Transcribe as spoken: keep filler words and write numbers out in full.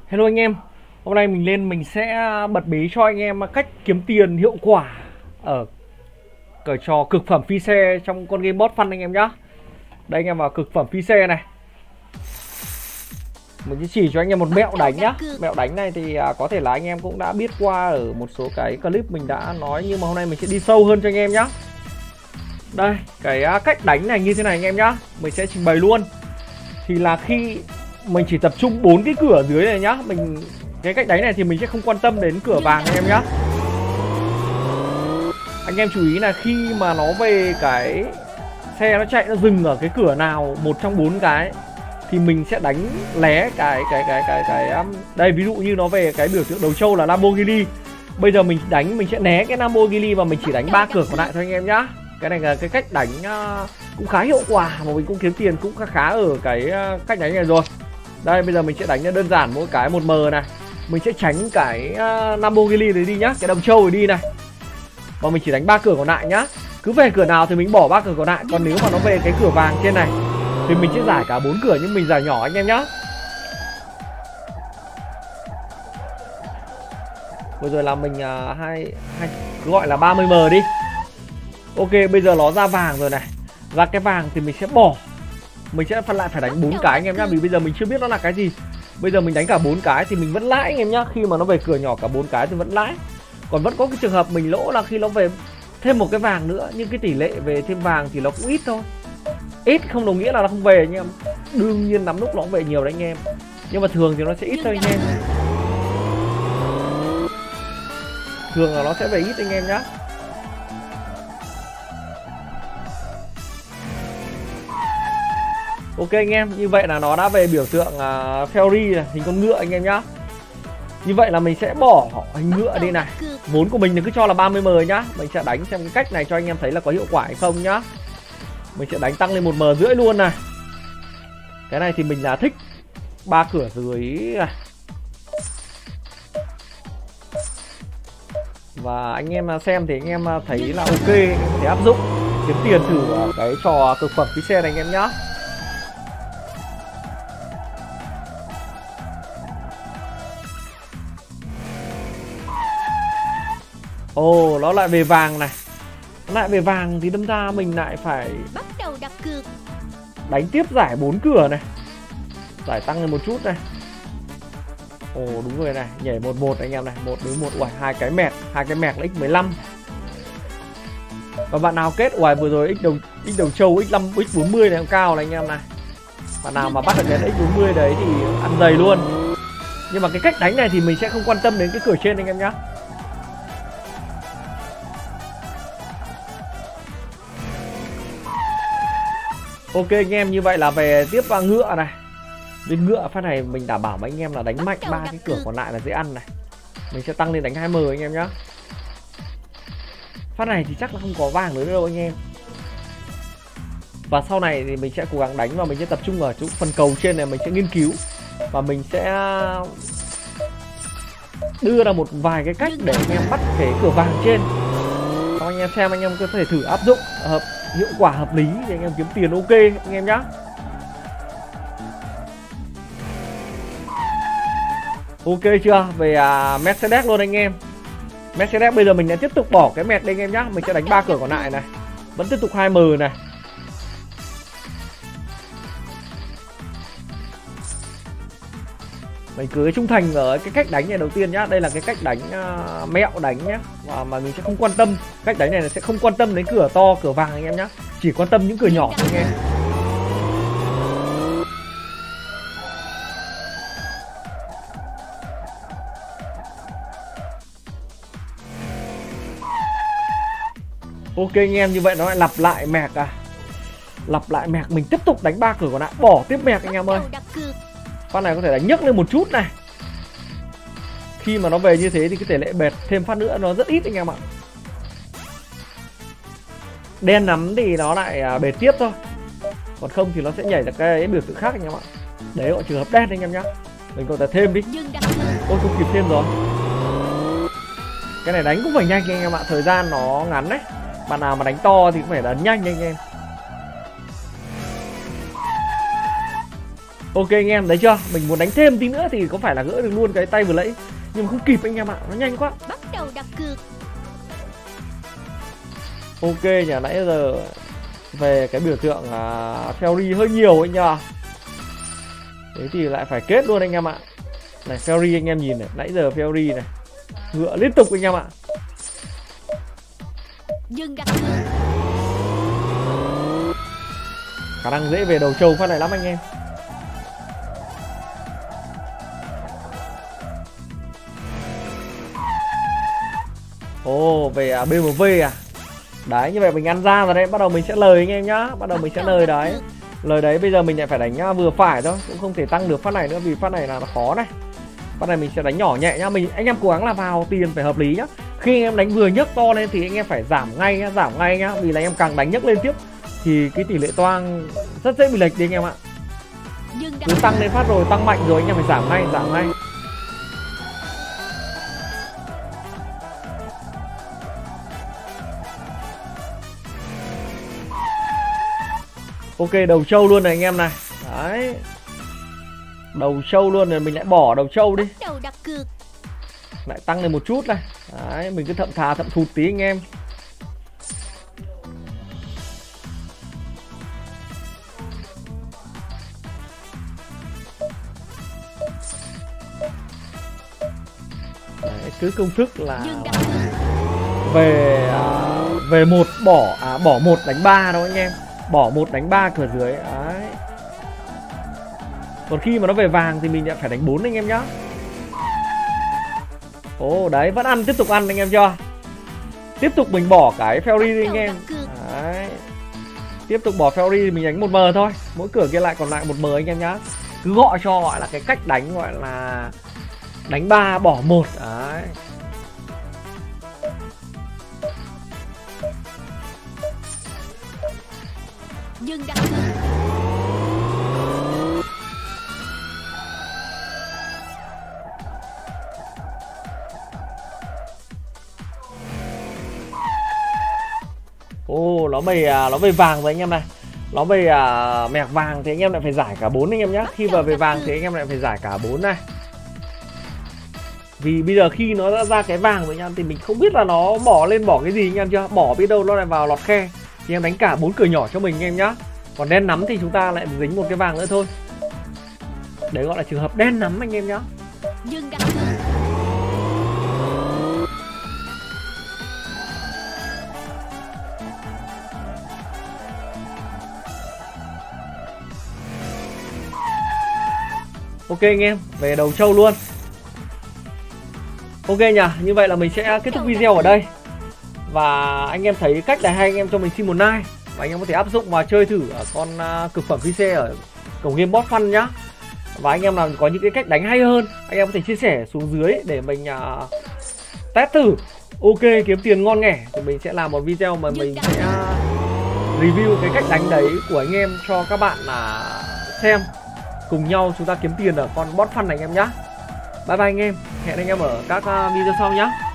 Hello anh em, hôm nay mình lên mình sẽ bật mí cho anh em cách kiếm tiền hiệu quả ở cờ trò cực phẩm phi xe trong con game bot fun anh em nhá. Đây anh em vào cực phẩm phi xe này. Mình sẽ chỉ cho anh em một mẹo đánh nhá. Mẹo đánh này thì có thể là anh em cũng đã biết qua ở một số cái clip mình đã nói, nhưng mà hôm nay mình sẽ đi sâu hơn cho anh em nhá. Đây, cái cách đánh này như thế này anh em nhá. Mình sẽ trình bày luôn. Thì là khi mình chỉ tập trung bốn cái cửa dưới này nhá, mình cái cách đánh này thì mình sẽ không quan tâm đến cửa vàng anh em nhá. Anh em chú ý là khi mà nó về cái xe nó chạy nó dừng ở cái cửa nào một trong bốn cái thì mình sẽ đánh lé cái cái cái cái cái um, đây ví dụ như nó về cái biểu tượng đầu trâu là Lamborghini. Bây giờ mình đánh mình sẽ né cái Lamborghini và mình chỉ đánh ba cửa còn lại thôi anh em nhá. Cái này là cái cách đánh uh, cũng khá hiệu quả mà mình cũng kiếm tiền cũng khá khá ở cái uh, cách đánh này rồi. Đây bây giờ mình sẽ đánh đơn giản mỗi cái một M này. Mình sẽ tránh cái uh, Lamborghini đấy đi nhá, cái đồng trâu đấy đi này. Và mình chỉ đánh ba cửa còn lại nhá. Cứ về cửa nào thì mình bỏ ba cửa còn lại. Còn nếu mà nó về cái cửa vàng trên này thì mình sẽ giải cả bốn cửa, nhưng mình giải nhỏ anh em nhá. Bây giờ là mình uh, hai hai cứ gọi là ba mươi M đi. Ok, bây giờ nó ra vàng rồi này. Ra cái vàng thì mình sẽ bỏ. Mình sẽ phân lại phải đánh bốn cái anh em nhá, vì bây giờ mình chưa biết nó là cái gì. Bây giờ mình đánh cả bốn cái thì mình vẫn lãi anh em nhá. Khi mà nó về cửa nhỏ cả bốn cái thì vẫn lãi. Còn vẫn có cái trường hợp mình lỗ là khi nó về thêm một cái vàng nữa, nhưng cái tỷ lệ về thêm vàng thì nó cũng ít thôi. Ít không đồng nghĩa là nó không về anh em. Đương nhiên lắm lúc nó cũng về nhiều đấy anh em, nhưng mà thường thì nó sẽ ít thôi anh em. Thường là nó sẽ về ít anh em nhá. Ok anh em, như vậy là nó đã về biểu tượng uh, Ferrari này, hình con ngựa anh em nhá. Như vậy là mình sẽ bỏ hình ngựa đi này. Vốn của mình thì cứ cho là ba mươi M nhá. Mình sẽ đánh xem cái cách này cho anh em thấy là có hiệu quả hay không nhá. Mình sẽ đánh tăng lên một M rưỡi luôn này. Cái này thì mình là thích ba cửa dưới này. Và anh em xem thì anh em thấy là ok để áp dụng kiếm tiền thử ở cái trò cực phẩm phi xe này anh em nhá. Ồ, oh, nó lại về vàng này. Nó lại về vàng thì đâm ra mình lại phải bắt đầu đặt cược. Đánh tiếp giải bốn cửa này. Giải tăng lên một chút này. Ồ, oh, đúng rồi này, nhảy một một anh em này, một đối một. Uầy, hai cái mẹt, hai cái mẹt là x mười lăm. Và bạn nào kết uầy vừa rồi x đầu x đầu trâu x năm x bốn mươi này cũng cao này anh em này. Bạn nào mà bắt được cái x bốn mươi đấy thì ăn dày luôn. Nhưng mà cái cách đánh này thì mình sẽ không quan tâm đến cái cửa trên anh em nhá. Ok anh em, như vậy là về tiếp vào ngựa này. Bên ngựa phát này mình đảm bảo với anh em là đánh mạnh ba cái cửa còn lại là dễ ăn này. Mình sẽ tăng lên đánh hai M anh em nhá. Phát này thì chắc là không có vàng nữa đâu anh em. Và sau này thì mình sẽ cố gắng đánh và mình sẽ tập trung ở chỗ phần cầu trên này, mình sẽ nghiên cứu và mình sẽ đưa ra một vài cái cách để anh em bắt cái cửa vàng trên. Cho anh em xem, anh em có thể thử áp dụng hợp hiệu quả hợp lý để anh em kiếm tiền ok anh em nhá. Ok chưa? Về uh, Mercedes luôn anh em. Mercedes bây giờ mình sẽ tiếp tục bỏ cái mẹt đây anh em nhá. Mình sẽ đánh ba cửa còn lại này. Vẫn tiếp tục hai M này. Mình cứ trung thành ở cái cách đánh này đầu tiên nhá. Đây là cái cách đánh uh, mẹo đánh nhá. Và mà mình sẽ không quan tâm. Cách đánh này sẽ không quan tâm đến cửa to, cửa vàng anh em nhá. Chỉ quan tâm những cửa nhỏ thôi anh em. Ok anh em, như vậy nó lại lặp lại mẹc à. Lặp lại mẹc, mình tiếp tục đánh ba cửa còn lại, bỏ tiếp mẹc anh em ơi. Phát này có thể đánh nhấc lên một chút này. Khi mà nó về như thế thì cái tỷ lệ bệt thêm phát nữa nó rất ít anh em ạ. Đen nắm thì nó lại bệt tiếp thôi. Còn không thì nó sẽ nhảy ra cái biểu tượng khác anh em ạ. Đấy gọi trường hợp đen anh em nhá. Mình có thể thêm đi. Ôi không kịp thêm rồi. Cái này đánh cũng phải nhanh anh em ạ. Thời gian nó ngắn đấy. Bạn nào mà đánh to thì cũng phải đánh nhanh anh em. Ok anh em, đấy chưa? Mình muốn đánh thêm tí nữa thì có phải là gỡ được luôn cái tay vừa nãy, nhưng mà không kịp anh em ạ, nó nhanh quá. Bắt đầu đặt cược. Ok nhỉ, nãy giờ về cái biểu tượng à, Ferry hơi nhiều anh nhờ. Thế thì lại phải kết luôn anh em ạ. Này Ferry anh em nhìn này, nãy giờ Ferry này ngựa liên tục anh em ạ. Dừng đặt cược. Khả năng dễ về đầu trâu phát này lắm anh em. Ồ, về à, bê em vê à. Đấy, như vậy mình ăn ra rồi đấy, bắt đầu mình sẽ lời anh em nhá. Bắt đầu mình sẽ lời đấy. Lời đấy bây giờ mình lại phải đánh vừa phải thôi, cũng không thể tăng được phát này nữa vì phát này là nó khó này. Phát này mình sẽ đánh nhỏ nhẹ nhá. Mình anh em cố gắng là vào tiền phải hợp lý nhá. Khi anh em đánh vừa nhấc to lên thì anh em phải giảm ngay nhá, giảm ngay nhá, vì là anh em càng đánh nhấc lên tiếp thì cái tỷ lệ toang rất dễ bị lệch đi anh em ạ. Cứ tăng lên phát rồi, tăng mạnh rồi anh em phải giảm ngay, giảm ngay. Ok, đầu trâu luôn này anh em này. Đấy. Đầu trâu luôn rồi, mình lại bỏ đầu trâu đi. Đầu đặt cược. Lại tăng lên một chút này. Đấy, mình cứ thậm thà thậm thụt tí anh em. Đấy, cứ công thức là về à, về một bỏ à, bỏ một đánh ba đâu anh em. Bỏ một đánh ba cửa dưới. Đấy. Còn khi mà nó về vàng thì mình lại phải đánh bốn anh em nhá. Ồ đấy, vẫn ăn, tiếp tục ăn anh em chưa? Tiếp tục mình bỏ cái Ferry đi anh em. Đấy. Tiếp tục bỏ Ferry thì mình đánh một mờ thôi. Mỗi cửa kia lại còn lại một mờ anh em nhá. Cứ gọi cho gọi là cái cách đánh gọi là đánh ba bỏ một. Đấy. Dừng đặt cược. Ồ, nó về à, nó về vàng rồi anh em này. Nó về à, mẹc vàng thì anh em lại phải giải cả bốn anh em nhé. Khi vào về vàng thì anh em lại phải giải cả bốn này. Vì bây giờ khi nó đã ra cái vàng rồi anh em thì mình không biết là nó bỏ lên bỏ cái gì anh em chưa. Bỏ biết đâu nó lại vào lọt khe thì em đánh cả bốn cửa nhỏ cho mình anh em nhá. Còn đen nắm thì chúng ta lại dính một cái vàng nữa thôi. Đấy gọi là trường hợp đen nắm anh em nhá. Dừng đặt cược. Ok anh em, về đầu trâu luôn. Ok nhỉ, như vậy là mình sẽ kết thúc video ở đây. Và anh em thấy cách này hay anh em cho mình xin một like. Và anh em có thể áp dụng và chơi thử ở con uh, cực phẩm pê xê ở cổng game bot fun nhá. Và anh em nào có những cái cách đánh hay hơn, anh em có thể chia sẻ xuống dưới để mình uh, test thử. Ok, kiếm tiền ngon nghẻ thì mình sẽ làm một video mà mình sẽ uh, review cái cách đánh đấy của anh em cho các bạn là uh, xem. Cùng nhau chúng ta kiếm tiền ở con bot fun này anh em nhá. Bye bye anh em, hẹn anh em ở các uh, video sau nhá.